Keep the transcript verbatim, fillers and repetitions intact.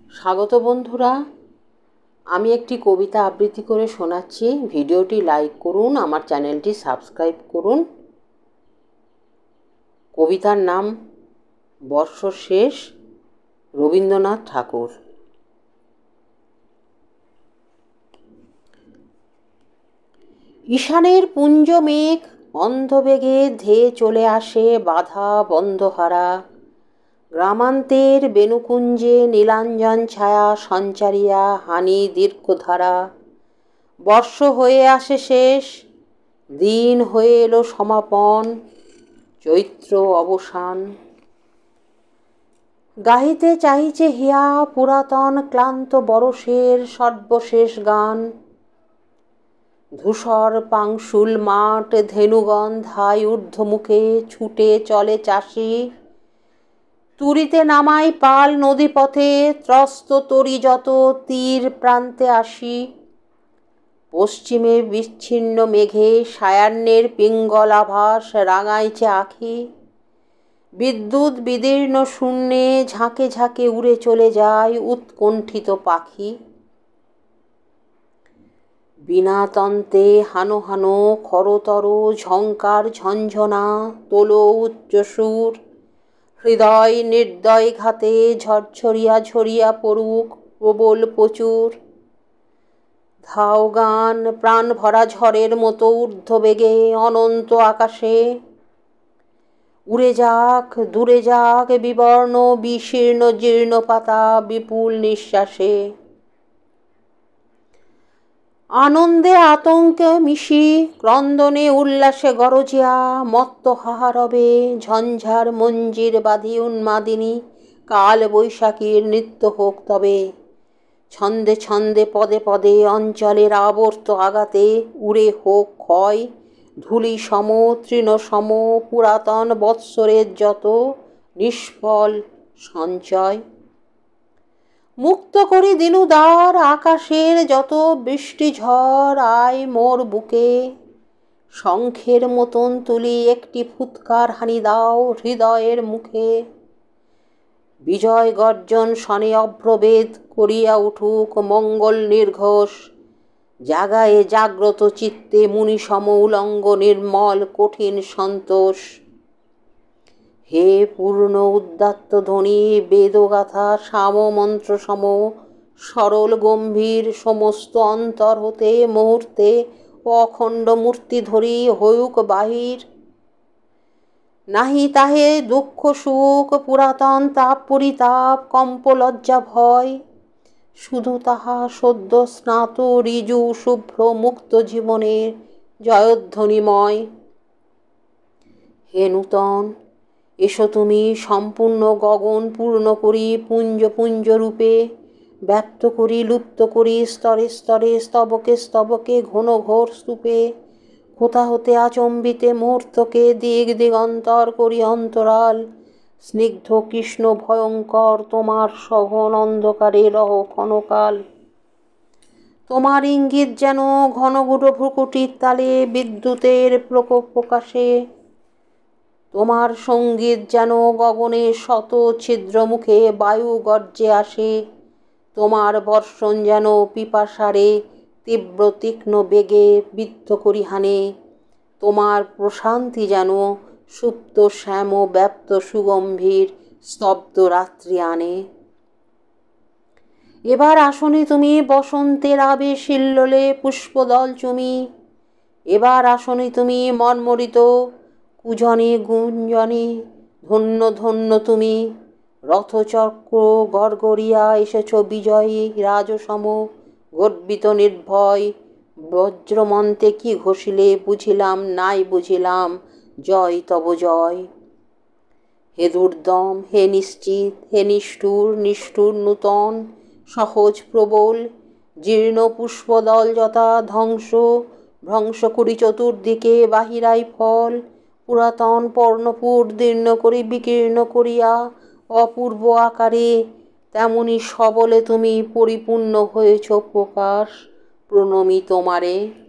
স্বাগত বন্ধুরা, আমি একটি কবিতা আবৃত্তি করে শোনাচ্ছি। ভিডিওটি লাইক করুন, আমার চ্যানেলটি সাবস্ক্রাইব করুন। কবিতার নাম বর্ষ শেষ, রবীন্দ্রনাথ ঠাকুর। ঈশানের পুঞ্জ মেঘ অন্ধবেগে ধেয়ে চলে আসে বাধা বন্ধহারা। গ্রামান্তের বেণুকুঞ্জে নীলাঞ্জন ছায়া সঞ্চারিয়া হানি দীর্ঘধারা। বর্ষ হয়ে আসে শেষ, দিন হয়ে এলো সমাপন, চৈত্র অবসান। গাহিতে চাহিছে হিয়া পুরাতন ক্লান্ত বরষের সর্বশেষ গান। ধূসর পাংশুল মাঠ ধেনুগণ ধাই ঊর্ধ্বমুখে ছুটে চলে চাষি। তুরিতে নামাই পাল নদীপথে ত্রস্ত তরি যত তীর প্রান্তে আসি। পশ্চিমে বিচ্ছিন্ন মেঘে সায়াহ্নের পিঙ্গল আভাস রাঙাইছে আখি। বিদ্যুৎ বিদীর্ণ শূন্যে ঝাঁকে ঝাঁকে উড়ে চলে যায় উৎকণ্ঠিত পাখি। বিনাতন্তে হানো হানো খরতর ঝঙ্কার ঝঞ্ঝনা তোলো উচ্চসুর। হৃদয় নির্দয় ঘাতে ঝরঝরিয়া ঝরিয়া পড়ুক প্রবল প্রচুর। ধাও গান প্রাণ ভরা ঝড়ের মতো ঊর্ধ্ববেগে অনন্ত আকাশে। উড়ে যাক দূরে যাক বিবর্ণ বিশীর্ণ জীর্ণ পাতা বিপুল নিঃশ্বাসে। আনন্দে আতঙ্কে মিশি ক্রন্দনে উল্লাসে গরজিয়া মত্ত হাহারবে ঝঞ্ঝার মঞ্জির বাঁধি উন্মাদিনী কাল বৈশাখীর নৃত্য হোক তবে। ছন্দে ছন্দে পদে পদে অঞ্চলের আবর্ত আঘাতে উড়ে হোক ক্ষয় ধূলি সম তৃণ সম পুরাতন বৎসরের যত নিষ্ফল সঞ্চয়। মুক্ত করি দিনুদার আকাশের যত বৃষ্টি ঝড় আয় মোর বুকে। শঙ্খের মতন তুলি একটি ফুৎকার হানি দাও হৃদয়ের মুখে। বিজয় গর্জন শনে অভ্রভেদ করিয়া উঠুক মঙ্গল নির্ঘোষ। জাগায়ে জাগ্রত চিত্তে মুনিসম উলঙ্গ নির্মল কঠিন সন্তোষ। হে পূর্ণ উদ্দাত্ত ধ্বনি বেদগাথা সাম মন্ত্র সম সরল গম্ভীর সমস্ত অন্তর হতে মুহূর্তে অখণ্ড মূর্তি ধরি হউক বাহির। নাহি তাহে দুঃখ সুখ পুরাতন তাপ পরিতাপ কম্প লজ্জা ভয়। শুধু তাহা সদ্য স্নাত ঋজু শুভ্র মুক্ত জীবনের জয়ধ্বনিময়। হে নূতন এসো তুমি সম্পূর্ণ গগন পূর্ণ করি পুঞ্জ পুঞ্জ রূপে। ব্যক্ত করি লুপ্ত করি স্তরে স্তরে স্তবকে স্তবকে ঘন ঘোর স্তূপে। কোথা হতে আচম্বিতে মুহূর্তকে দিগ দিগন্তর করি অন্তরাল। স্নিগ্ধ কৃষ্ণ ভয়ঙ্কর তোমার সঘন অন্ধকারে রহ ক্ষণকাল। তোমার ইঙ্গিত যেন ঘনগুড়ো ভ্রুকুটির তালে বিদ্যুতের প্রকোপ প্রকাশে। তোমার সঙ্গীত যেন গগনে শত ছিদ্র মুখে বায়ু গর্জে আসে। তোমার বর্ষণ যেন পিপাসারে তীব্র তীক্ষ্ণ বেগে বিদ্ধ করি হানে। তোমার প্রশান্তি যেন সুপ্ত শ্যাম ব্যাপ্ত সুগম্ভীর স্তব্ধ রাত্রি আনে। এবার আসনি তুমি বসন্তের আবেশ হিল্লোলে পুষ্পদল চুমি। এবার আসনি তুমি মর্মরিত কুজনে গুঞ্জনে ধন্য ধন্য তুমি। রথচক্র গড়গড়িয়া এসেছ বিজয়ী রাজসম গর্বিত নির্ভয়। বজ্রমন্তে কি ঘষিলে বুঝিলাম নাই বুঝিলাম জয় তব জয়। হে দুর্দম হে নিশ্চিত হে নিষ্ঠুর নিষ্ঠুর নূতন সহজ প্রবল। জীর্ণ পুষ্পদল যথা ধ্বংস ভ্রংশ করি চতুর্দিকে বাহিরাই ফল। পুরাতন পর্ণপুর দীর্ণ করি বিকীর্ণ করিয়া অপূর্ব আকারে। তেমনি সবলে তুমি পরিপূর্ণ হয়েছ প্রকাশ প্রণমি তোমারে।